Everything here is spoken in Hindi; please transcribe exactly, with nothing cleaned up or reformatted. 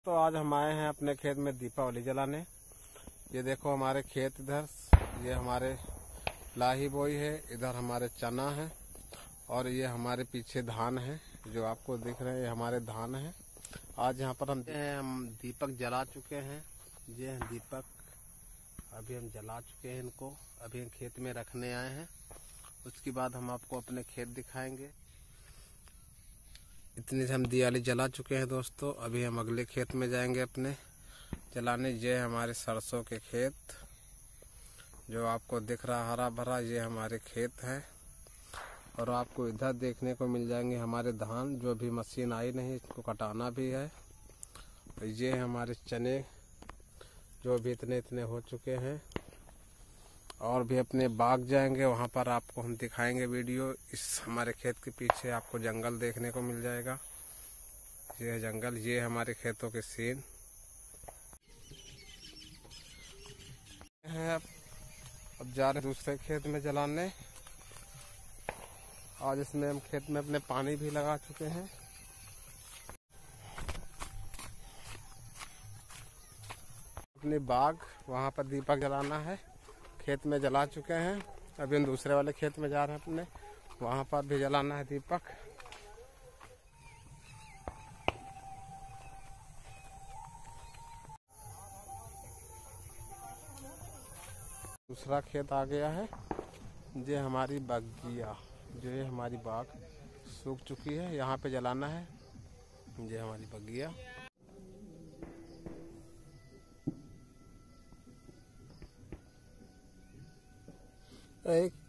तो आज हम आए हैं अपने खेत में दीपावली जलाने। ये देखो हमारे खेत इधर, ये हमारे लाही बोई है, इधर हमारे चना है और ये हमारे पीछे धान है जो आपको दिख रहे हैं, ये हमारे धान है। आज यहाँ पर हम हम दीपक जला चुके हैं। ये हैं दीपक, अभी हम जला चुके हैं इनको, अभी हम खेत में रखने आए हैं। उसके बाद हम आपको अपने खेत दिखाएंगे। इतनी से हम दिवाली जला चुके हैं दोस्तों। अभी हम अगले खेत में जाएंगे अपने जलाने। ये हमारे सरसों के खेत जो आपको दिख रहा हरा भरा, ये हमारे खेत हैं। और आपको इधर देखने को मिल जाएंगे हमारे धान, जो अभी मशीन आई नहीं, इसको कटाना भी है। और ये हमारे चने जो भी इतने इतने हो चुके हैं। और भी अपने बाग जाएंगे, वहाँ पर आपको हम दिखाएंगे वीडियो। इस हमारे खेत के पीछे आपको जंगल देखने को मिल जाएगा। ये है जंगल, ये हमारे खेतों के सीन है। अब अब जा रहे दूसरे खेत में जलाने। आज इसमें हम खेत में अपने पानी भी लगा चुके हैं। अपने बाग, वहाँ पर दीपक जलाना है। खेत में जला चुके हैं, अभी हम दूसरे वाले खेत में जा रहे हैं अपने, वहाँ पर भी जलाना है दीपक। दूसरा खेत आ गया है। ये हमारी बगिया, जो ये हमारी बाग सूख चुकी है, यहाँ पे जलाना है। ये हमारी बगिया। एक